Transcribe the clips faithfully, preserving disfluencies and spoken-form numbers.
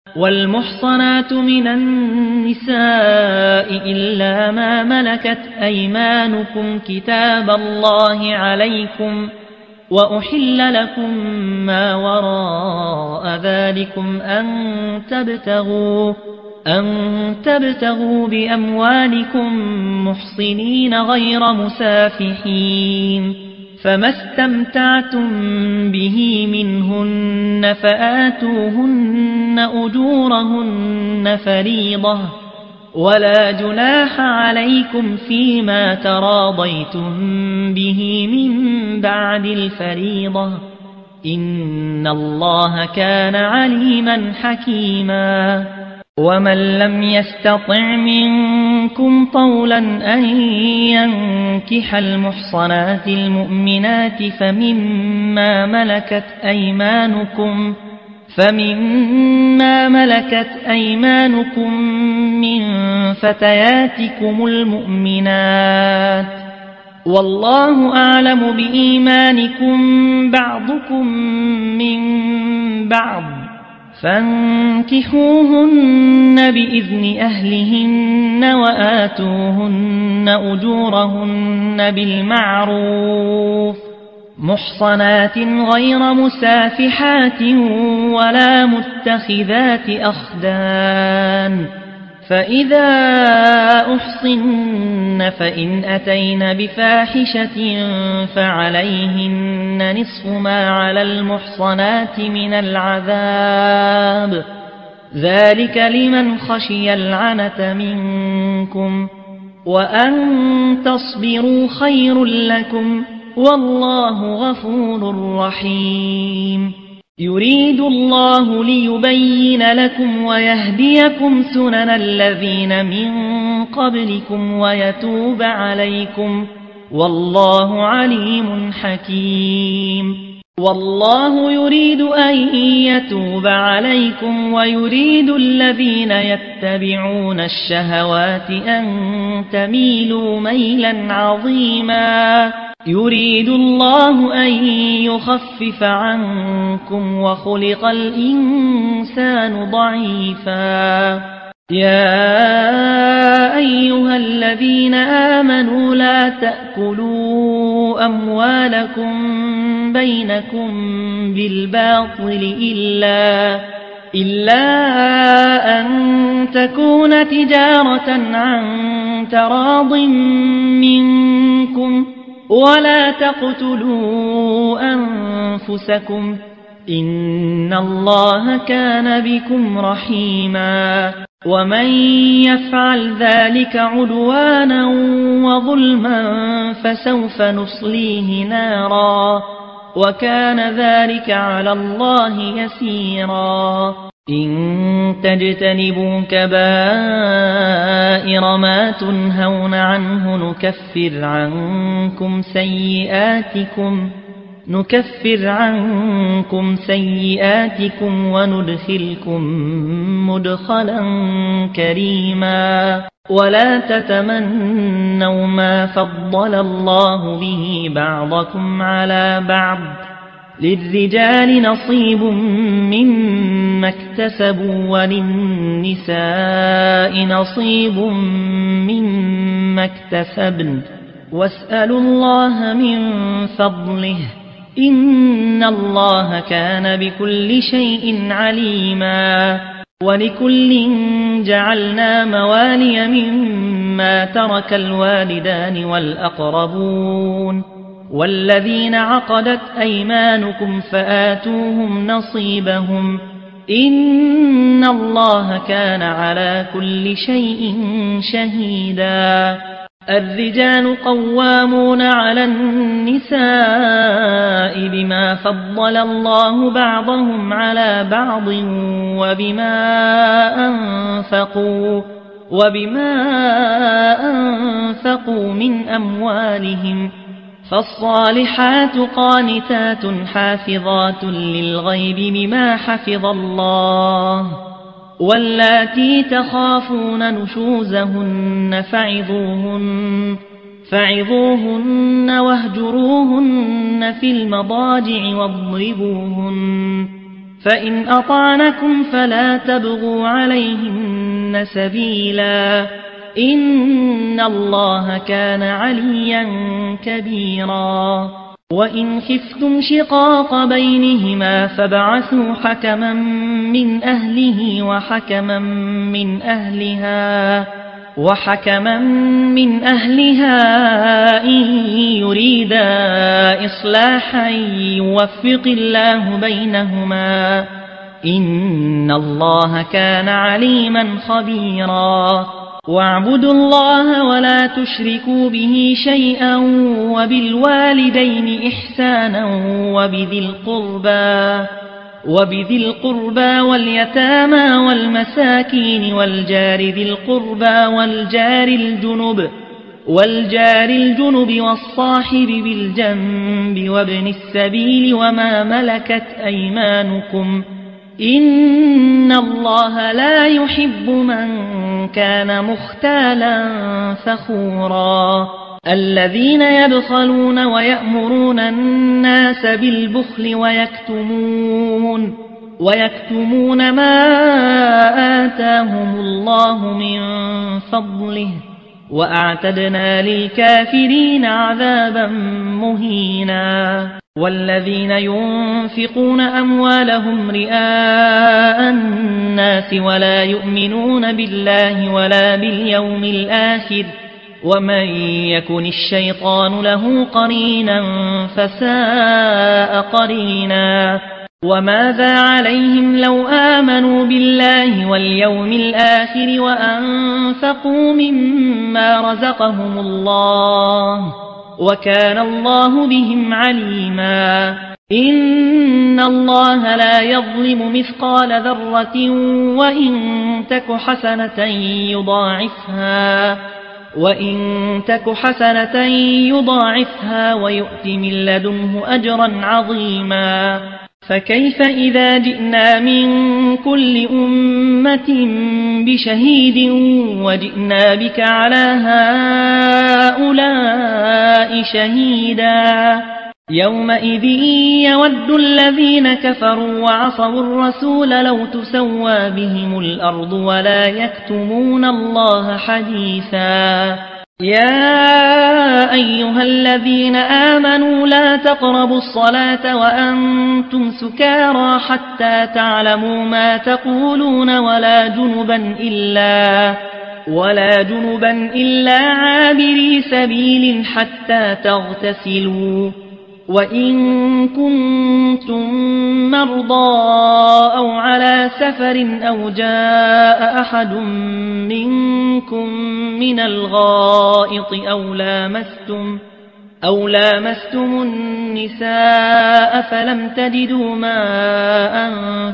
والمحصنات من النساء إلا ما ملكت أيمانكم كتاب الله عليكم، وأحل لكم ما وراء ذلكم أن تبتغوا أن تبتغوا بأموالكم محصنين غير مسافحين، فما استمتعتم به منهن فآتوهن أجورهن فريضة، ولا جناح عليكم فيما تراضيتم به من بعد الفريضة، إن الله كان عليما حكيما. ومن لم يستطع منكم طولا أن ينكح المحصنات المؤمنات فمما ملكت أيمانكم فمما ملكت أيمانكم من فتياتكم المؤمنات، والله أعلم بإيمانكم بعضكم من بعض، فانكحوهن بإذن أهلهن وآتوهن أجورهن بالمعروف محصنات غير مسافحات ولا متخذات أخدان، فإذا أحصن فإن أتين بفاحشة فعليهن نصف ما على المحصنات من العذاب، ذلك لمن خشي العنة منكم، وأن تصبروا خير لكم، والله غفور رحيم. يريد الله ليبين لكم ويهديكم سنن الذين من قبلكم ويتوب عليكم، والله عليم حكيم. والله يريد أن يتوب عليكم ويريد الذين يتبعون الشهوات أن تميلوا ميلا عظيما. يريد الله أن يخفف عنكم وخلق الإنسان ضعيفا. يا أيها الذين آمنوا لا تأكلوا أموالكم بينكم بالباطل إلا إلا أن تكون تجارة عن تراض منكم، ولا تقتلوا أنفسكم، إن الله كان بكم رحيما. ومن يفعل ذلك عدوانا وظلما فسوف نصليه نارا، وكان ذلك على الله يسيرا. إن تجتنبوا كبائر ما تنهون عنه نكفر عنكم سيئاتكم نكفر عنكم سيئاتكم وندخلكم مدخلا كريما. ولا تتمنوا ما فضل الله به بعضكم على بعض، للرجال نصيب مما اكتسبوا وللنساء نصيب مما اكتسبن، واسألوا الله من فضله، إن الله كان بكل شيء عليما. ولكل جعلنا موالي مما ترك الوالدان والأقربون والذين عقدت أيمانكم فآتوهم نصيبهم، إن الله كان على كل شيء شهيدا. الرجال قوامون على النساء بما فضل الله بعضهم على بعض وبما أنفقوا وبما أنفقوا من أموالهم، فالصالحات قانتات حافظات للغيب بما حفظ الله، واللاتي تخافون نشوزهن فعظوهن فعظوهن واهجروهن في المضاجع واضربوهن، فإن أطعنكم فلا تبغوا عليهن سبيلا إن الله كان عليا كبيرا وإن خفتم شقاق بينهما فابعثوا حكما من أهله وحكما من أهلها وحكما من أهلها إن يريدا إصلاحا يوفق الله بينهما إن الله كان عليما خبيرا واعبدوا الله ولا تشركوا به شيئا وبالوالدين إحسانا وبذي القربى وبذي القربى واليتامى والمساكين والجار ذي القربى والجار الجنب والجار الجنب والصاحب بالجنب وابن السبيل وما ملكت أيمانكم إن الله لا يحب من كان مختالا فخورا الذين يبخلون ويأمرون الناس بالبخل ويكتمون ويكتمون ما آتاهم الله من فضله وأعتدنا للكافرين عذابا مهينا والذين ينفقون أموالهم رئاء الناس ولا يؤمنون بالله ولا باليوم الآخر ومن يكن الشيطان له قرينا فساء قرينا وماذا عليهم لو آمنوا بالله واليوم الآخر وأنفقوا مما رزقهم الله وكان الله بهم عليما إن الله لا يظلم مثقال ذرة وإن تك حسنة يضاعفها وإن تك حسنة يضاعفها ويؤت من لدنه أجرا عظيما فكيف إذا جئنا من كل أمة بشهيد وجئنا بك على هؤلاء شهيدا يومئذ يود الذين كفروا وعصوا الرسول لو تسوى بهم الأرض ولا يكتمون الله حديثا يا أيها الذين آمنوا لا تقربوا الصلاة وأنتم سكارى حتى تعلموا ما تقولون ولا جنبا إلا ولا جنبا إلا عابري سبيل حتى تغتسلوا وإن كنتم مرضى أو على سفر أو جاء أحد منكم من الغائط أو لامستم أو لامستم النساء فلم تجدوا ماء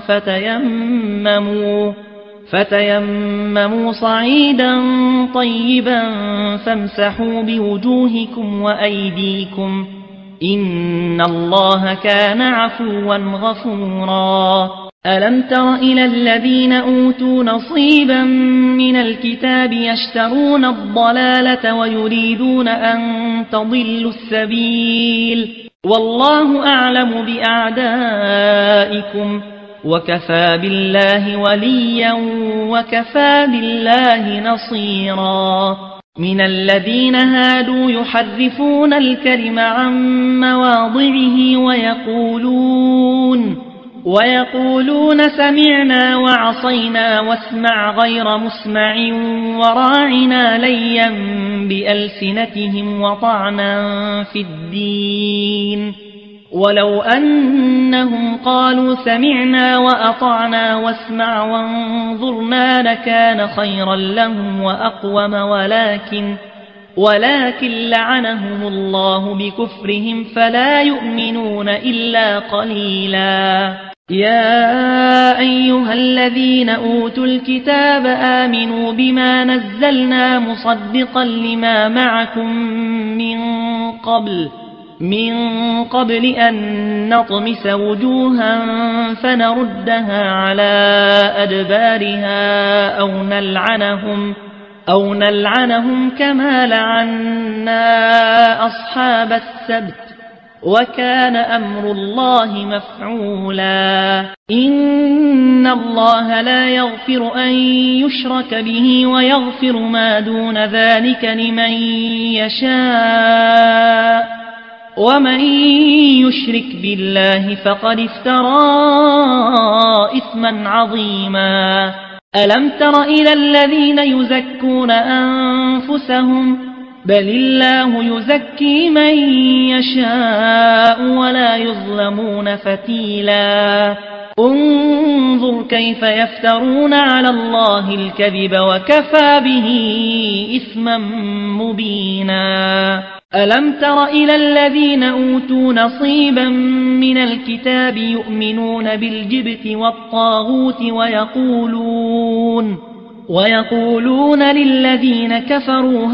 فتيمموا فتيمموا صعيدا طيبا فامسحوا بوجوهكم وأيديكم إن الله كان عفوا غفورا ألم تر إلى الذين أوتوا نصيبا من الكتاب يشترون الضلالة ويريدون أن تضلوا السبيل والله أعلم بأعدائكم وكفى بالله وليا وكفى بالله نصيرا من الذين هادوا يحرفون الكلم عن مواضعه ويقولون ويقولون سمعنا وعصينا واسمع غير مسمع وراعنا ليا بألسنتهم وطعنا في الدين ولو أنهم قالوا سمعنا وأطعنا واسمع وانظرنا لكان خيرا لهم وأقوم ولكن ولكن لعنهم الله بكفرهم فلا يؤمنون إلا قليلا يا أيها الذين أوتوا الكتاب آمنوا بما نزلنا مصدقا لما معكم من قبل من قبل أن نطمس وجوها فنردها على أدبارها أو نلعنهم أو نلعنهم كما لعنا أصحاب السبت وكان أمر الله مفعولا إن الله لا يغفر أن يشرك به ويغفر ما دون ذلك لمن يشاء ومن يشرك بالله فقد افترى إثما عظيما ألم تر إلى الذين يزكون أنفسهم بل الله يزكي من يشاء ولا يظلمون فتيلا انظر كيف يفترون على الله الكذب وكفى به إثما مبينا ألم تر إلى الذين أوتوا نصيبا من الكتاب يؤمنون بالجبت والطاغوت ويقولون ويقولون للذين كفروا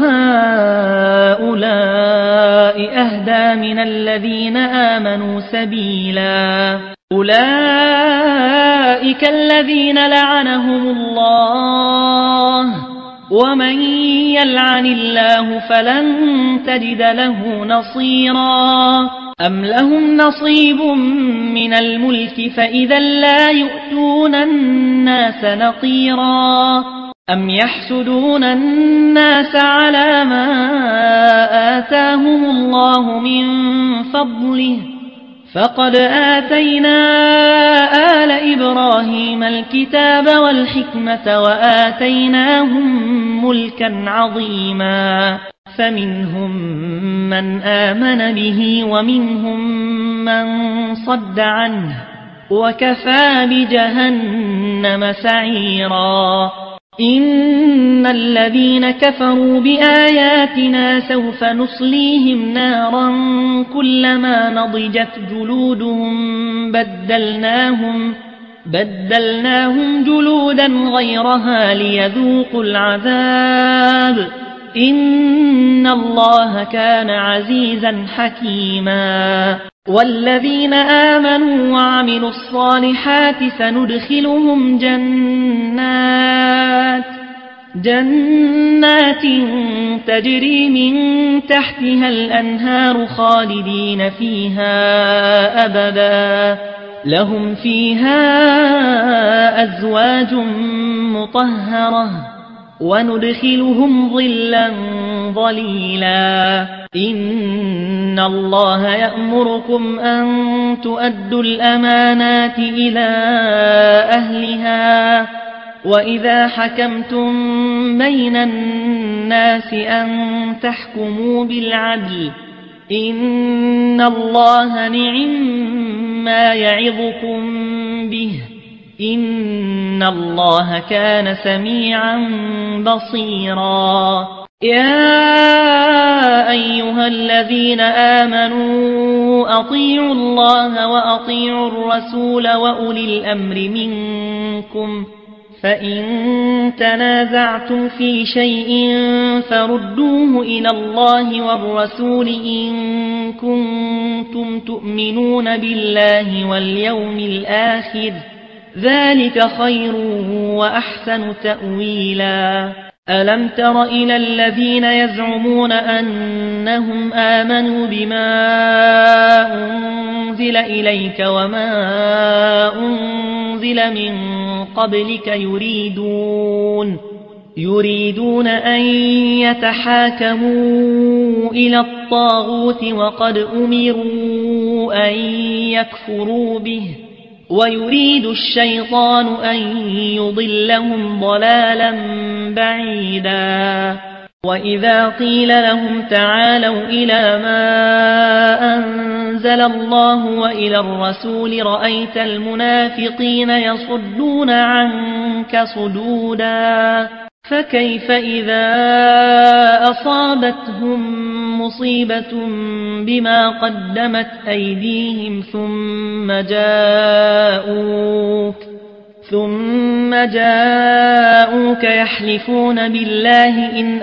هؤلاء أهدى من الذين آمنوا سبيلا أولئك الذين لعنهم الله ومن يلعن الله فلن تجد له نصيرا أم لهم نصيب من الملك فإذا لا يؤتون الناس نقيرا أم يحسدون الناس على ما آتاهم الله من فضله فقد آتينا آل إبراهيم الكتاب والحكمة وآتيناهم ملكا عظيما فمنهم من آمن به ومنهم من صد عنه وكفى بجهنم سعيرا إن الذين كفروا بآياتنا سوف نصليهم نارا كلما نضجت جلودهم بدلناهم بدلناهم جلودا غيرها ليذوقوا العذاب إن الله كان عزيزا حكيما والذين آمنوا وعملوا الصالحات سندخلهم جنات جنات تجري من تحتها الأنهار خالدين فيها أبدا لهم فيها أزواج مطهرة وندخلهم ظلا ظليلا إن الله يأمركم أن تؤدوا الأمانات إلى أهلها وإذا حكمتم بين الناس أن تحكموا بالعدل إن الله نعما يعظكم به إن الله كان سميعا بصيرا يا أيها الذين آمنوا أطيعوا الله وأطيعوا الرسول وأولي الأمر منكم فإن تنازعتم في شيء فردوه إلى الله والرسول إن كنتم تؤمنون بالله واليوم الآخر ذلك خير وأحسن تأويلا ألم تر إلى الذين يزعمون أنهم آمنوا بما أنزل إليك وما أنزل من قبلك يريدون يريدون أن يتحاكموا إلى الطاغوت وقد أمروا أن يكفروا به ويريد الشيطان أن يضلهم ضلالا بعيدا وإذا قيل لهم تعالوا إلى ما أنزل الله وإلى الرسول رأيت المنافقين يصدون عنك صدودا فكيف إذا أصابتهم مصيبة بما قدمت أيديهم ثم جاءوك ثم جاءوك يحلفون بالله إن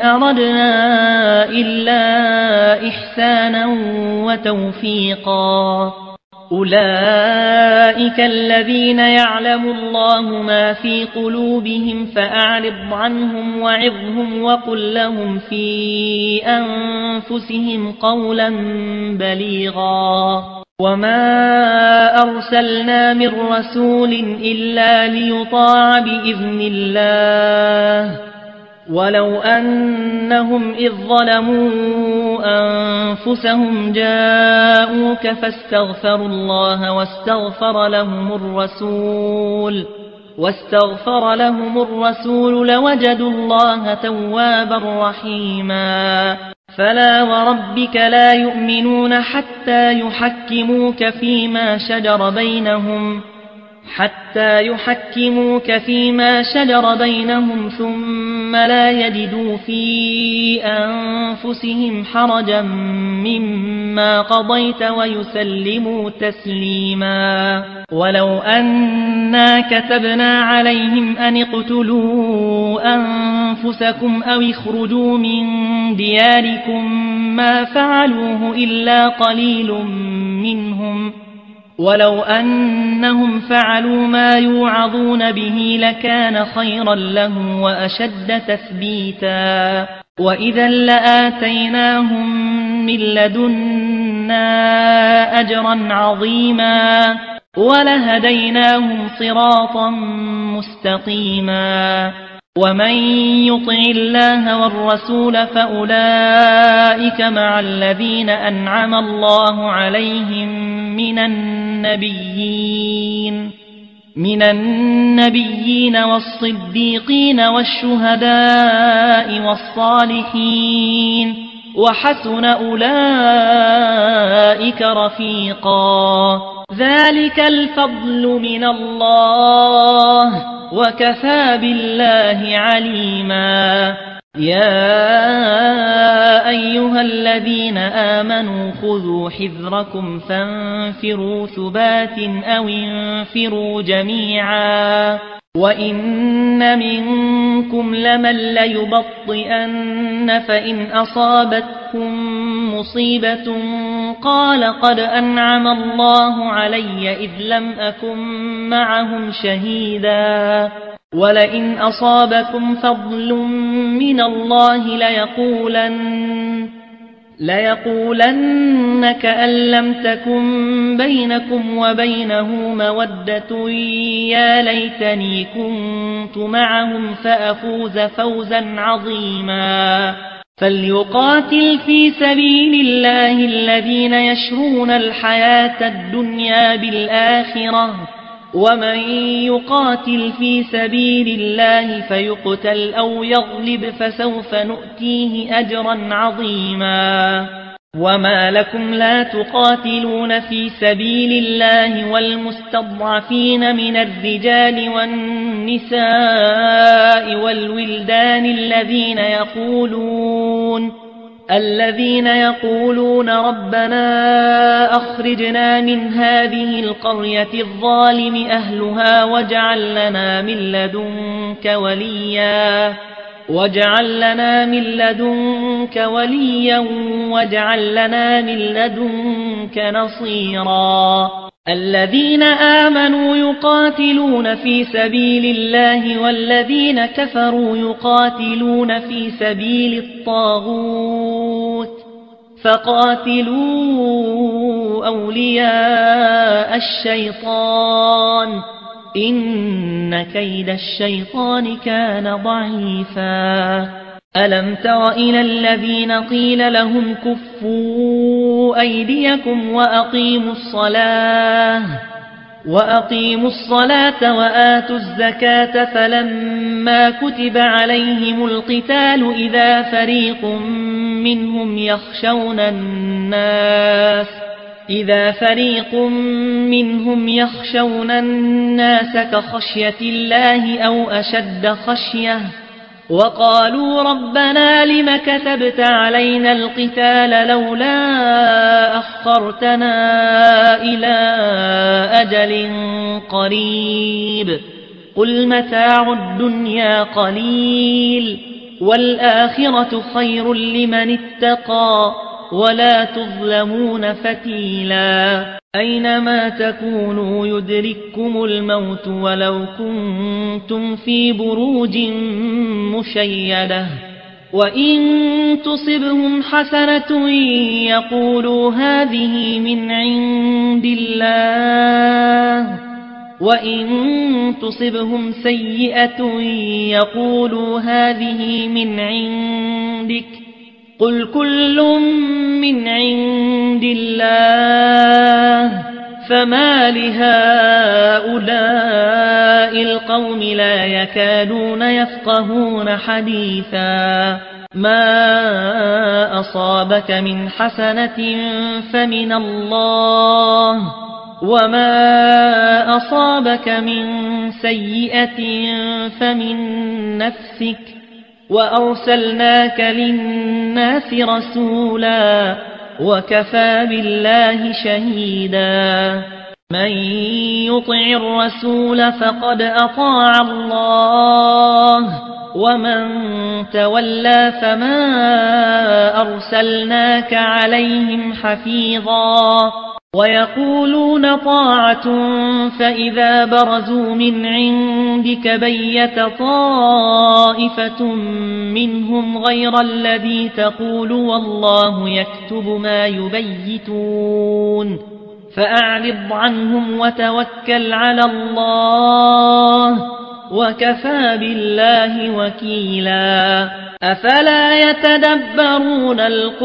أردنا إلا إحسانا وتوفيقا أولئك الذين يعلم الله ما في قلوبهم فأعرض عنهم وعظهم وقل لهم في أنفسهم قولا بليغا وما أرسلنا من رسول إلا ليطاع بإذن الله ولو أنهم إذ ظلموا أنفسهم جاءوك فاستغفروا الله واستغفر لهم الرسول واستغفر لهم الرسول لوجدوا الله توابا رحيما فلا وربك لا يؤمنون حتى يحكموك فيما شجر بينهم حتى يحكموك فيما شجر بينهم ثم لا يجدوا في أنفسهم حرجا مما قضيت ويسلموا تسليما ولو أنا كتبنا عليهم أن اقتلوا أنفسكم أو اخرجوا من دياركم ما فعلوه إلا قليل منهم ولو أنهم فعلوا ما يوعظون به لكان خيرا لهم وأشد تثبيتا وإذا لآتيناهم من لدنا أجرا عظيما ولهديناهم صراطا مستقيما ومن يطع الله والرسول فأولئك مع الذين أنعم الله عليهم من النبيين من النبيين والصديقين والشهداء والصالحين وحسن أولئك رفيقا ذلك الفضل من الله وكفى بالله عليما يا أيها الذين آمنوا خذوا حذركم فانفروا ثبات أو انفروا جميعا وإن منكم لمن ليبطئن فإن أصابتكم مصيبة قال قد أنعم الله علي إذ لم أكن معهم شهيدا ولئن أصابكم فضل من الله ليقولن ليقولن كأن لم تكن بينكم وبينه مودة يا ليتني كنت معهم فأفوز فوزا عظيما فليقاتل في سبيل الله الذين يشرون الحياة الدنيا بالآخرة ومن يقاتل في سبيل الله فيقتل أو يغلب فسوف نؤتيه أجرا عظيما وما لكم لا تقاتلون في سبيل الله والمستضعفين من الرجال والنساء والولدان الذين يقولون الذين يقولون ربنا أخرجنا من هذه القرية الظالم أهلها واجعل لنا من لدنك وليا واجعل لنا من لدنك وليا واجعل لنا من لدنك نصيرا الذين آمنوا يقاتلون في سبيل الله والذين كفروا يقاتلون في سبيل الطاغوت فقاتلوا أولياء الشيطان إن كيد الشيطان كان ضعيفا ألم تر إلى الذين قيل لهم كفوا أيديكم وأقيموا الصلاة وأقيموا الصلاة وآتوا الزكاة فلما كتب عليهم القتال إذا فريق منهم يخشون الناس إذا فريق منهم يخشون الناس كخشية الله أو أشد خشية وقالوا ربنا لم كتبت علينا القتال لولا أخرتنا إلى أجل قريب قل متاع الدنيا قليل والآخرة خير لمن اتقى ولا تظلمون فتيلا أينما تكونوا يدرككم الموت ولو كنتم في بروج مشيدة وإن تصبهم حسنة يقولوا هذه من عند الله وإن تصبهم سيئة يقولوا هذه من عندك قل كل من عند الله فما لهؤلاء القوم لا يكادون يفقهون حديثا ما أصابك من حسنة فمن الله وما أصابك من سيئة فمن نفسك وأرسلناك للناس رسولا وكفى بالله شهيدا من يطع الرسول فقد أطاع الله ومن تولى فما أرسلناك عليهم حفيظا ويقولون طاعة فإذا برزوا من عندك بيت طائفة منهم غير الذي تقول والله يكتب ما يبيتون فأعرض عنهم وتوكل على الله وكفى بالله وكيلا أفلا يتدبرون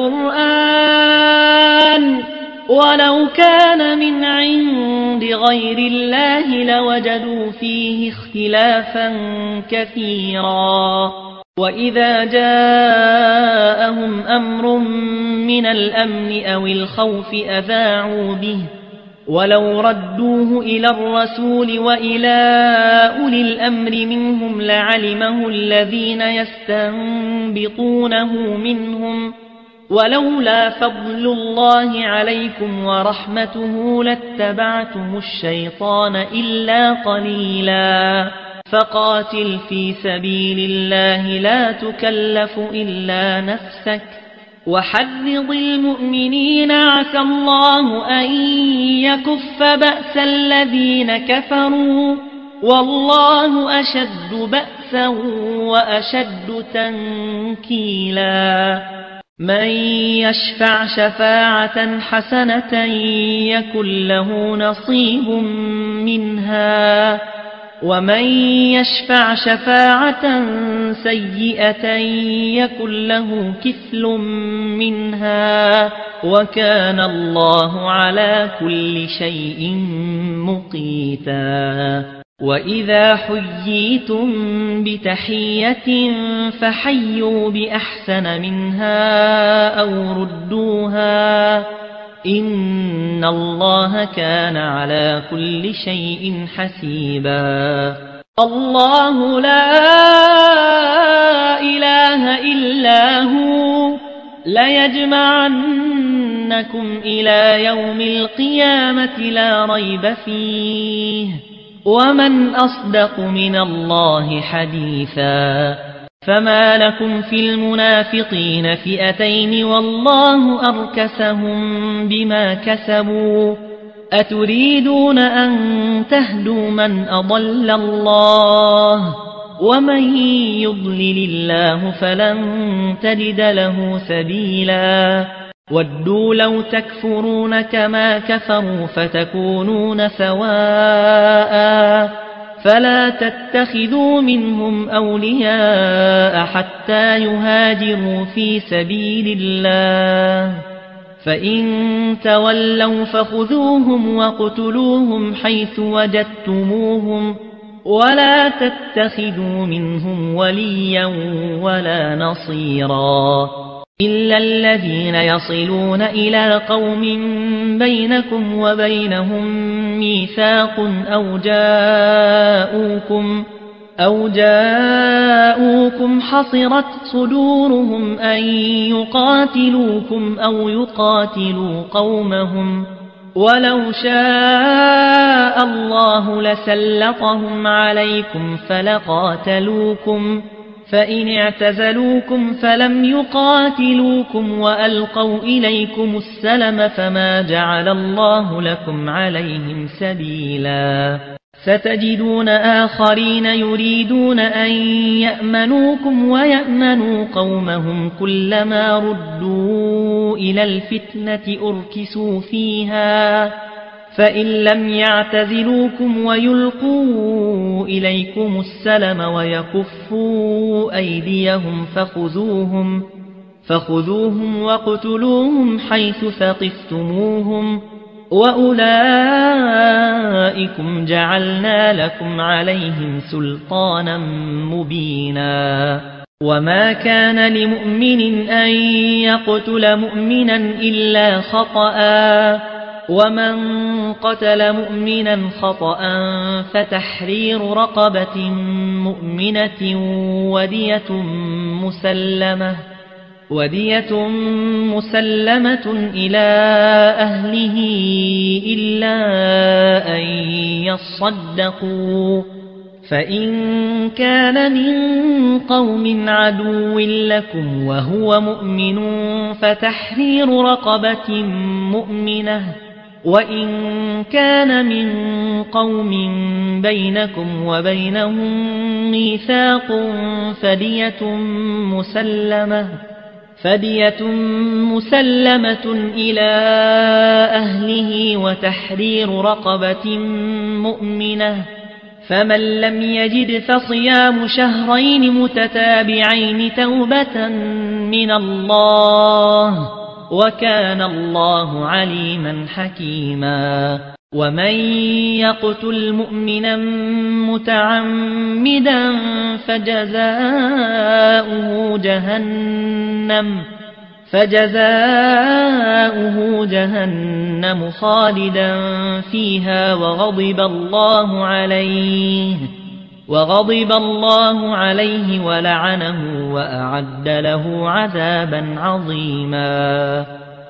القرآن ولو كان من عند غير الله لوجدوا فيه اختلافا كثيرا وإذا جاءهم أمر من الأمن أو الخوف أذاعوا به ولو ردوه إلى الرسول وإلى أولي الأمر منهم لعلمه الذين يستنبطونه منهم ولولا فضل الله عليكم ورحمته لاتبعتم الشيطان إلا قليلا فقاتل في سبيل الله لا تكلف إلا نفسك وحرض المؤمنين عسى الله أن يكف بأس الذين كفروا والله أشد بأسا وأشد تنكيلا من يشفع شفاعة حسنة يكن له نصيب منها ومن يشفع شفاعة سيئة يكن له كفل منها وكان الله على كل شيء مقيتا وإذا حييتم بتحية فحيوا بأحسن منها أو ردوها إن الله كان على كل شيء حسيبا الله لا إله إلا هو ليجمعنكم إلى يوم القيامة لا ريب فيه ومن أصدق من الله حديثا فما لكم في المنافقين فئتين والله أركسهم بما كسبوا أتريدون أن تهدوا من أضل الله ومن يضلل الله فلن تجد له سبيلا ودوا لو تكفرون كما كفروا فتكونون سواء فلا تتخذوا منهم أولياء حتى يهاجروا في سبيل الله فإن تولوا فخذوهم وقتلوهم حيث وجدتموهم ولا تتخذوا منهم وليا ولا نصيرا إلا الذين يصلون إلى قوم بينكم وبينهم ميثاق أو جاءوكم أو جاءوكم حصرت صدورهم أن يقاتلوكم أو يقاتلوا قومهم ولو شاء الله لسلطهم عليكم فلقاتلوكم فإن اعتزلوكم فلم يقاتلوكم وألقوا إليكم السلم فما جعل الله لكم عليهم سبيلا ستجدون آخرين يريدون أن يأمنوكم ويأمنوا قومهم كلما ردوا إلى الفتنة أركسوا فيها فإن لم يعتزلوكم ويلقوا إليكم السلم ويكفوا أيديهم فخذوهم فخذوهم واقتلوهم حيث ثقفتموهم وأولئكم جعلنا لكم عليهم سلطانا مبينا وما كان لمؤمن أن يقتل مؤمنا إلا خطأ ومن قتل مؤمنا خطأ فتحرير رقبة مؤمنة ودية مسلمة ودية مسلمة إلى أهله إلا أن يصدقوا فإن كان من قوم عدو لكم وهو مؤمن فتحرير رقبة مؤمنة وإن كان من قوم بينكم وبينهم ميثاق فدية مسلمة فدية مسلمة إلى أهله وتحرير رقبة مؤمنة فمن لم يجد فصيام شهرين متتابعين توبة من الله وكان الله عليما حكيما ومن يقتل مؤمنا متعمدا فجزاؤه جهنم فجزاؤه جهنم خالدا فيها وغضب الله عليه وغضب الله عليه ولعنه وأعد له عذابا عظيما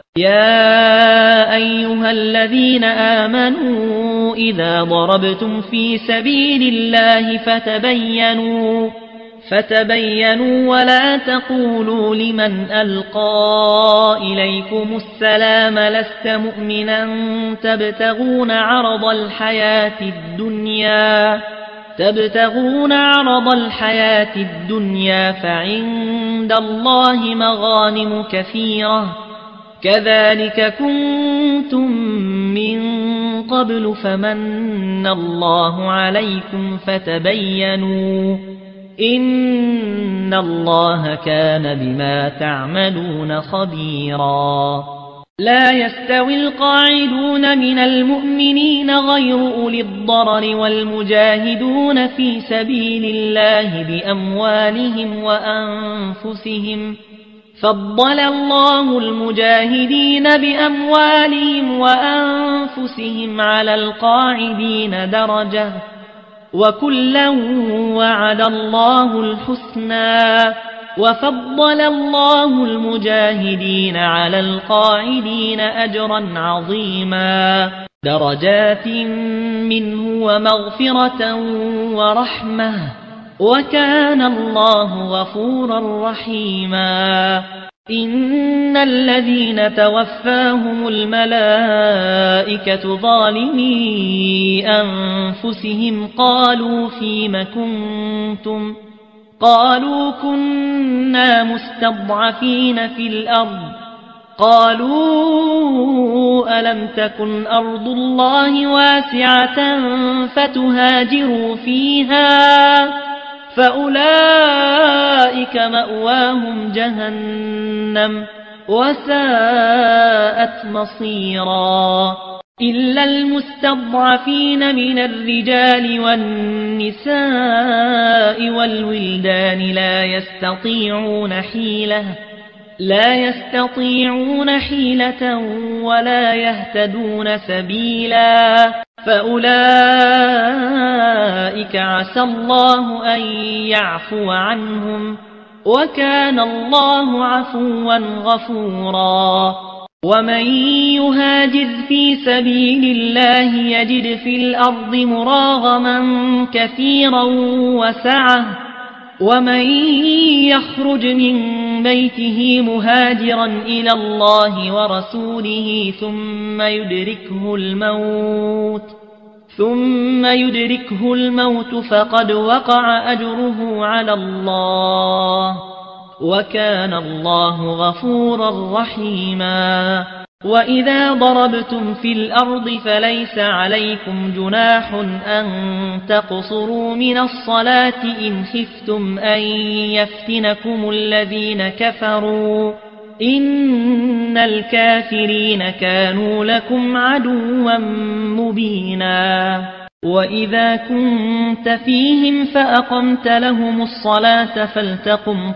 يا أيها الذين آمنوا إذا ضربتم في سبيل الله فتبينوا فتبينوا ولا تقولوا لمن ألقى إليكم السلام لست مؤمنا تبتغون عرض الحياة الدنيا تبتغون عرض الحياة الدنيا فعند الله مغانم كثيرة كذلك كنتم من قبل فمن الله عليكم فتبينوا إن الله كان بما تعملون خبيرا لا يستوي القاعدون من المؤمنين غير أولي الضرر والمجاهدون في سبيل الله بأموالهم وأنفسهم فضل الله المجاهدين بأموالهم وأنفسهم على القاعدين درجة وكلا وعد الله الحسنى وفضل الله المجاهدين على القاعدين أجرا عظيما درجات منه ومغفرة ورحمة وكان الله غفورا رحيما إن الذين توفاهم الملائكة ظالمي أنفسهم قالوا فيم كنتم قالوا كنا مستضعفين في الأرض قالوا ألم تكن أرض الله واسعة فتهاجروا فيها فأولئك مأواهم جهنم وساءت مصيرا إلا المستضعفين من الرجال والنساء والولدان لا يستطيعون حيلة لا يستطيعون حيلة ولا يهتدون سبيلا فأولئك عسى الله أن يعفو عنهم وكان الله عفوا غفورا ومن يهاجر في سبيل الله يجد في الأرض مراغما كثيرا وسعة ومن يخرج من بيته مهاجرا إلى الله ورسوله ثم يدركه الموت ثم يدركه الموت فقد وقع أجره على الله وكان الله غفورا رحيما. وإذا ضربتم في الأرض فليس عليكم جناح أن تقصروا من الصلاة إن خفتم أن يفتنكم الذين كفروا إن الكافرين كانوا لكم عدوا مبينا. وإذا كنت فيهم فأقمت لهم الصلاة فلتقم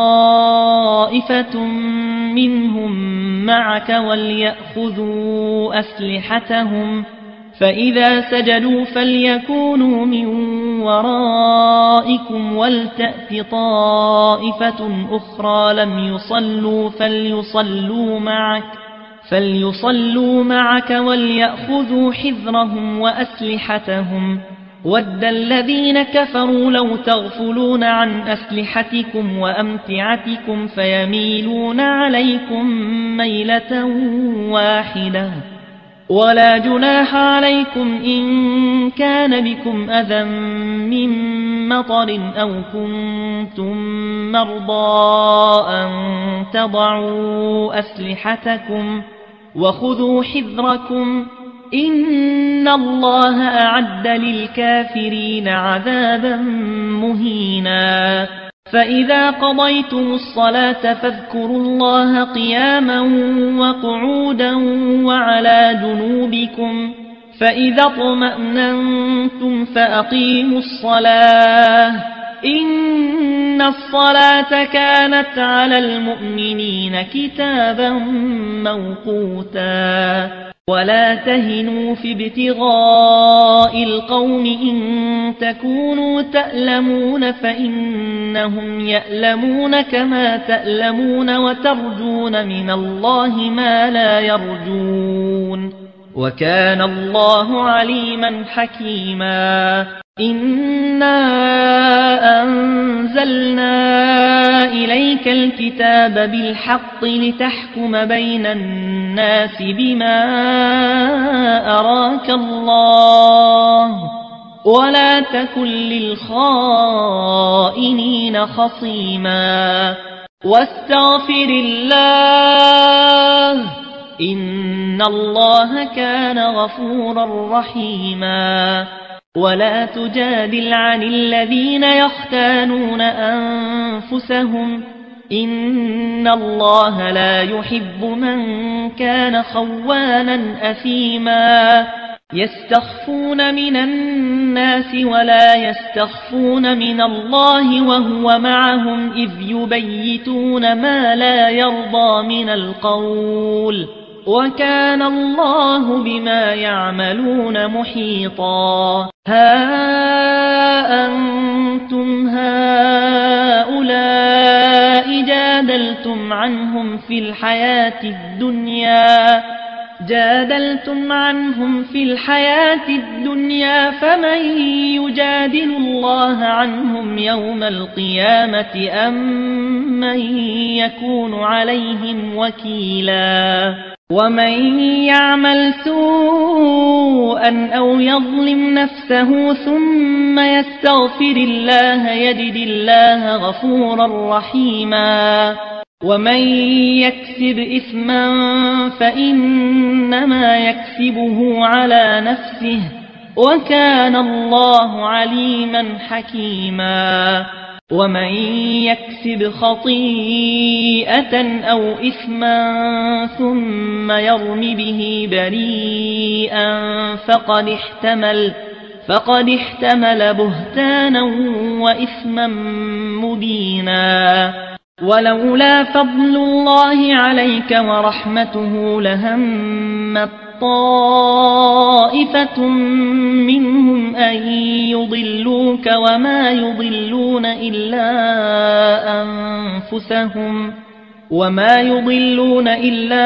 طائفة منهم معك وليأخذوا أسلحتهم فإذا سجدوا فليكونوا من ورائكم ولتأت طائفة أخرى لم يصلوا فليصلوا معك فليصلوا معك وليأخذوا حذرهم وأسلحتهم ود الذين كفروا لو تغفلون عن أسلحتكم وأمتعتكم فيميلون عليكم ميلة واحدة. ولا جناح عليكم إن كان بكم أذى من مطر أو كنتم مرضى أن تضعوا أسلحتكم وخذوا حذركم إن الله أعد للكافرين عذابا مهينا. فإذا قضيتم الصلاة فاذكروا الله قياما وقعودا وعلى جنوبكم فإذا اطمأننتم فأقيموا الصلاة إن الصلاة كانت على المؤمنين كتابا موقوتا. ولا تهنوا في ابتغاء القوم إن تكونوا تألمون فإنهم يألمون كما تألمون وترجون من الله ما لا يرجون وكان الله عليما حكيما. إنا أنزلنا إليك الكتاب بالحق لتحكم بين الناس بما أراك الله ولا تكن للخائنين خصيما. واستغفر الله إن الله كان غفورا رحيما. ولا تجادل عن الذين يختانون أنفسهم إن الله لا يحب من كان خوانا أثيما. يستخفون من الناس ولا يستخفون من الله وهو معهم إذ يبيتون ما لا يرضى من القول وكان الله بما يعملون محيطا. ها أنتم هؤلاء جادلتم عنهم في الحياة الدنيا جادلتم عنهم في الحياة الدنيا فمن يجادل الله عنهم يوم القيامة أم من يكون عليهم وكيلا. ومن يعمل سوءا أو يظلم نفسه ثم يستغفر الله يجد الله غفورا رحيما. ومن يكسب إثما فإنما يكسبه على نفسه وكان الله عليما حكيما. ومن يكسب خطيئة أو إثما ثم يرم به بريئا فقد احتمل فقد احتمل بهتانا وإثما مبينا. ولولا فضل الله عليك ورحمته لهمت طائفة منهم أن يضلوك وما يضلون إلا أنفسهم وما يضلون إلا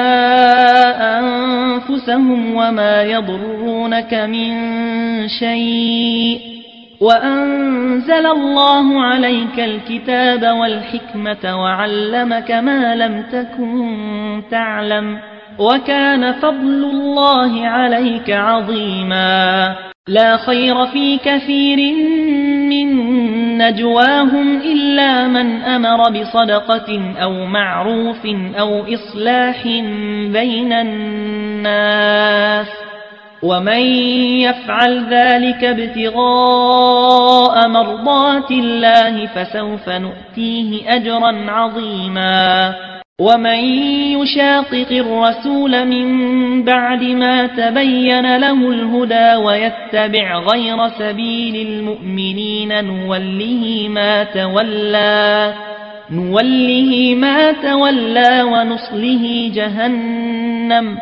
أنفسهم وما يضرونك من شيء وأنزل الله عليك الكتاب والحكمة وعلمك ما لم تكن تعلم وكان فضل الله عليك عظيما. لا خير في كثير من نجواهم إلا من أمر بصدقة أو معروف أو إصلاح بين الناس ومن يفعل ذلك ابتغاء مرضات الله فسوف نؤتيه أجرا عظيما. ومن يشاقق الرسول من بعد ما تبين له الهدى ويتبع غير سبيل المؤمنين نوله ما تولى نوله ما تولى ونصله جهنم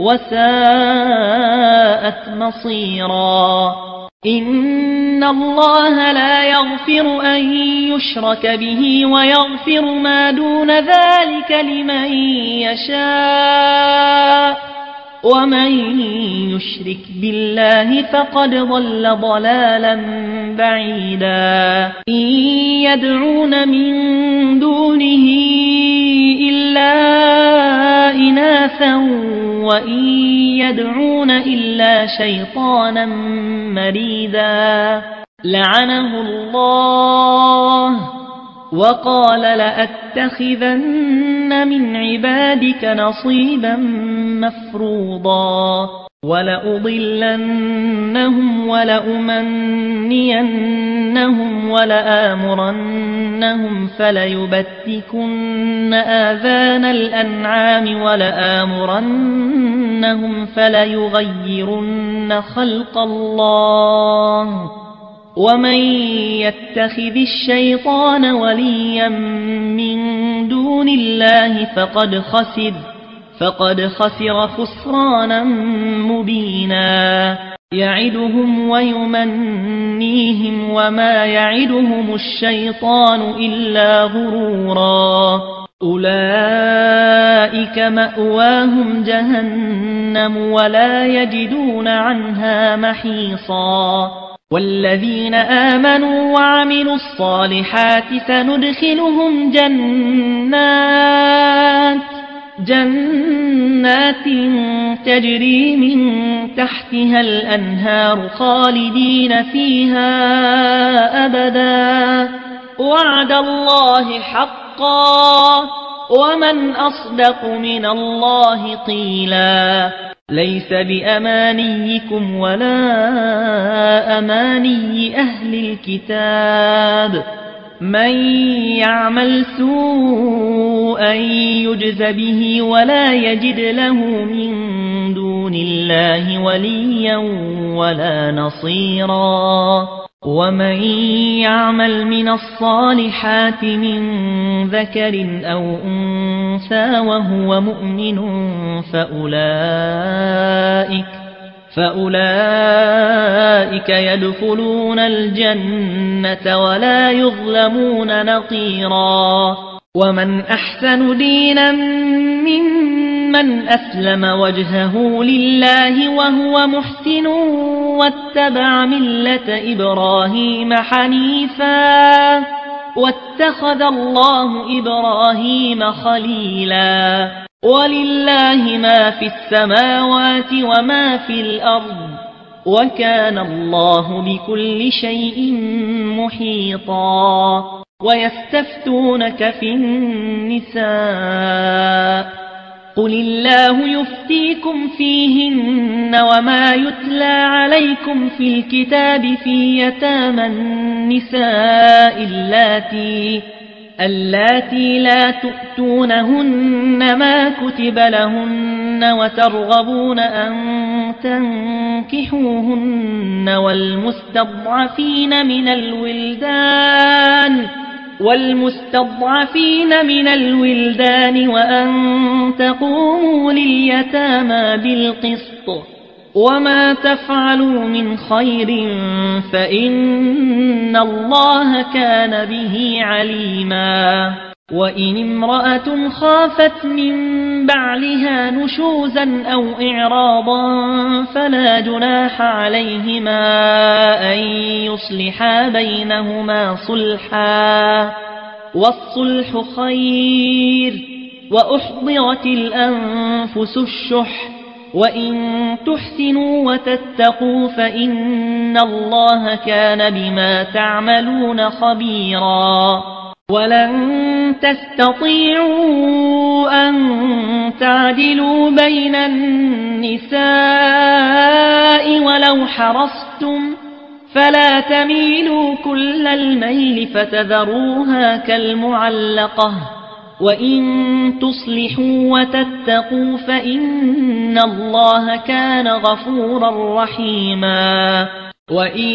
وساءت مصيرا. إن الله لا يغفر أن يشرك به ويغفر ما دون ذلك لمن يشاء ومن يشرك بالله فقد ضل ضلالا بعيدا. إن يدعون من دونه إلا إناثا وإن يدعون إلا شيطانا مريدا لعنه الله وقال لأتخذن من عبادك نصيبا مفروضا ولأضلنهم ولأمنينهم ولآمرنهم فليبتكن آذان الأنعام ولآمرنهم فليغيرن خلق الله ومن يتخذ الشيطان وليا من دون الله فقد خسر فقد خسر خسرانا مبينا. يعدهم ويمنيهم وما يعدهم الشيطان إلا غرورا. أولئك مأواهم جهنم ولا يجدون عنها محيصا. والذين آمنوا وعملوا الصالحات سندخلهم جنات جنات تجري من تحتها الأنهار خالدين فيها أبدا وعد الله حقا ومن أصدق من الله قيلا. ليس بأمانيكم ولا أماني أهل الكتاب من يعمل سوءا يجز به ولا يجد له من دون الله وليا ولا نصيرا. ومن يعمل من الصالحات من ذكر أو أنثى وهو مؤمن فأولئك فأولئك يدخلون الجنة ولا يظلمون نقيرا. ومن أحسن دينا ممن أسلم وجهه لله وهو محسن واتبع ملة إبراهيم حنيفا واتخذ الله إبراهيم خليلا. ولله ما في السماوات وما في الأرض وكان الله بكل شيء محيطا. ويستفتونك في النساء قل الله يفتيكم فيهن وما يتلى عليكم في الكتاب في يتامى النساء اللاتي اللاتي لا تؤتونهن ما كتب لهن وترغبون أن تنكحوهن والمستضعفين من الولدان والمستضعفين من الولدان وأن تقوموا لليتامى بالقسط وما تفعلوا من خير فإن الله كان به عليما. وإن امرأة خافت من بعلها نشوزا أو إعراضا فلا جناح عليهما أن يصلحا بينهما صلحا، والصلح خير. وأحضرت الأنفس الشح، وإن تحسنوا وتتقوا فإن الله كان بما تعملون خبيرا. ولن تستطيعوا أن تعدلوا بين النساء ولو حرصتم، فلا تميلوا كل الميل فتذروها كالمعلقة. وإن تصلحوا وتتقوا فإن الله كان غفورا رحيما. وإن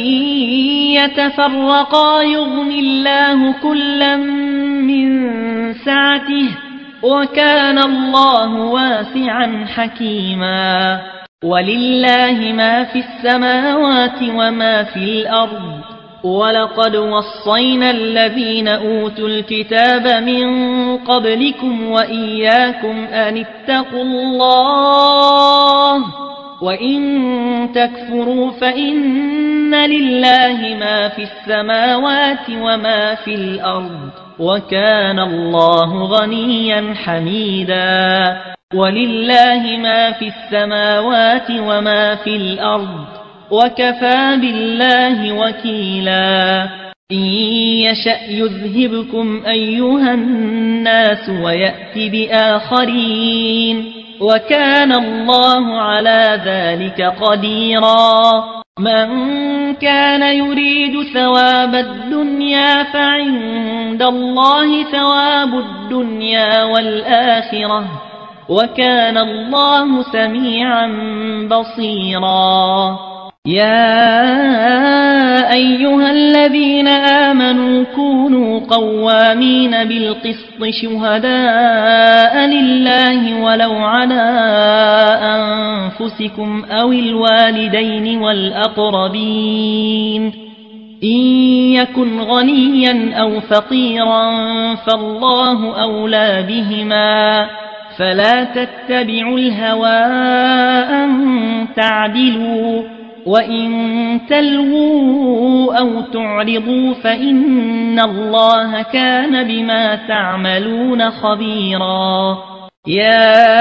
يتفرقا يغن الله كلا من سعته، وكان الله واسعا حكيما. ولله ما في السماوات وما في الأرض. ولقد وصينا الذين أوتوا الكتاب من قبلكم وإياكم أن اتقوا الله، وإن تكفروا فإن لله ما في السماوات وما في الأرض، وكان الله غنيا حميدا. ولله ما في السماوات وما في الأرض، وكفى بالله وكيلا. إن يشأ يذهبكم أيها الناس ويأت بآخرين، وكان الله على ذلك قديرا. من كان يريد ثواب الدنيا فعند الله ثواب الدنيا والآخرة، وكان الله سميعا بصيرا. يا أيها الذين آمنوا كونوا قوامين بالقسط شهداء لله ولو على أنفسكم أو الوالدين والأقربين. إن يكن غنيا أو فقيرا فالله أولى بهما، فلا تتبعوا الهوى أن تعدلوا، وإن تلووا أو تعرضوا فإن الله كان بما تعملون خبيرا. يا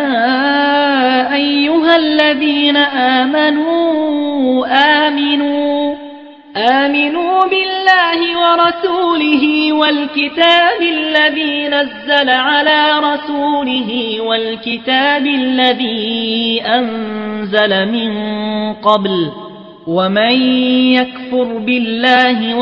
أيها الذين آمنوا آمنوا آمنوا بالله ورسوله والكتاب الذي نزل على رسوله والكتاب الذي أنزل من قبل، ومن يكفر بالله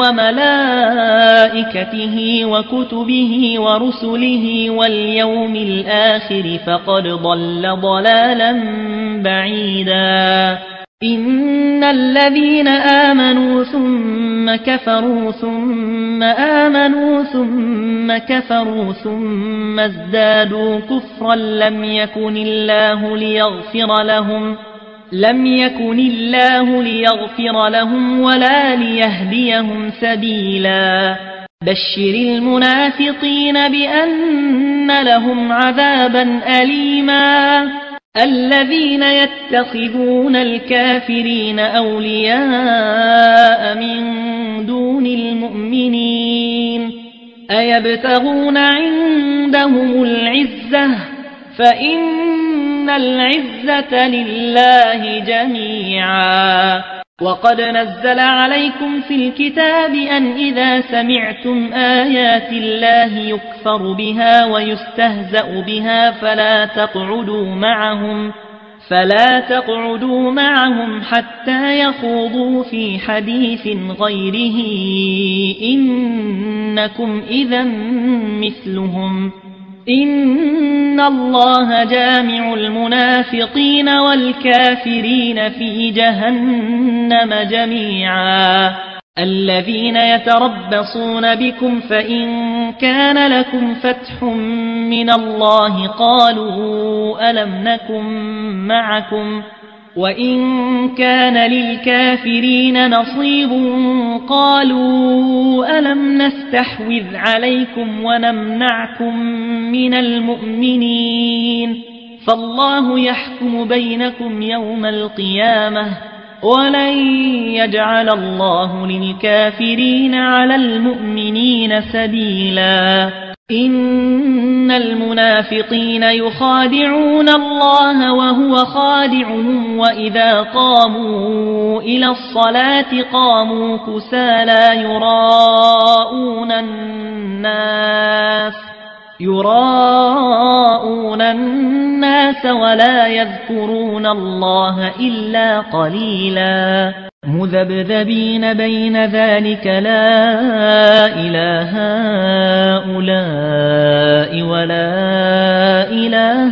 وملائكته وكتبه ورسله واليوم الآخر فقد ضل ضلالا بعيدا. إن الذين آمنوا ثم كفروا ثم آمنوا ثم كفروا ثم ازدادوا كفرا لم يكن الله ليغفر لهم لم يكن الله ليغفر لهم ولا ليهديهم سبيلا. بشر المنافقين بأن لهم عذابا أليما. الذين يتخذون الكافرين أولياء من دون المؤمنين أيبتغون عندهم العزة فإن العزة لله جميعا. وقد نزل عليكم في الكتاب أن إذا سمعتم آيات الله يكفر بها ويستهزأ بها فلا تقعدوا معهم فلا تقعدوا معهم حتى يخوضوا في حديث غيره إنكم إذا مثلهم. إن الله جامع المنافقين والكافرين في جهنم جميعا. الذين يتربصون بكم فإن كان لكم فتح من الله قالوا ألم نكن معكم وإن كان للكافرين نصيب قالوا ألم نستحوذ عليكم ونمنعكم من المؤمنين فالله يحكم بينكم يوم القيامة ولن يجعل الله للكافرين على المؤمنين سبيلا إن المنافقين يخادعون الله وهو خادعهم وإذا قاموا إلى الصلاة قاموا كسالى يراءون الناس يراءون الناس ولا يذكرون الله إلا قليلا مذبذبين بين ذلك لا إله هؤلاء ولا إله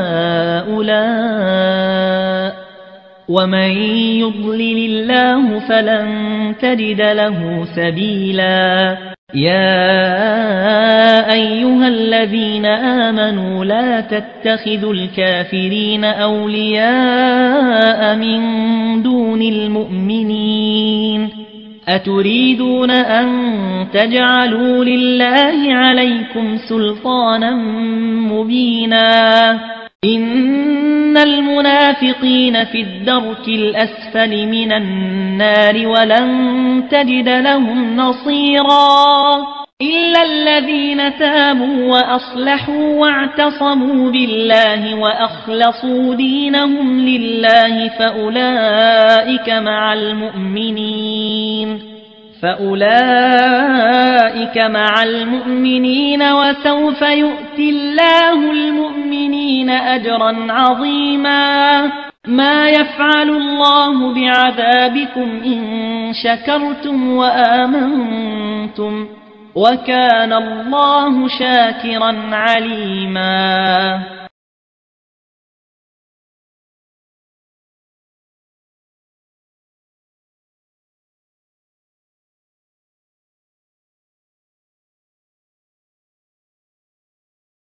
هؤلاء ومن يضلل الله فلن تجد له سبيلا يا أيها الذين آمنوا لا تتخذوا الكافرين أولياء من دون المؤمنين أتريدون أن تجعلوا لله عليكم سلطانا مبينا إن المنافقين في الدرك الأسفل من النار ولن تجد لهم نصيرا إلا الذين تابوا وأصلحوا واعتصموا بالله وأخلصوا دينهم لله فأولئك مع المؤمنين فأولئك مع المؤمنين وسوف يؤتي الله المؤمنين أجرا عظيما ما يفعل الله بعذابكم إن شكرتم وآمنتم وكان الله شاكرا عليما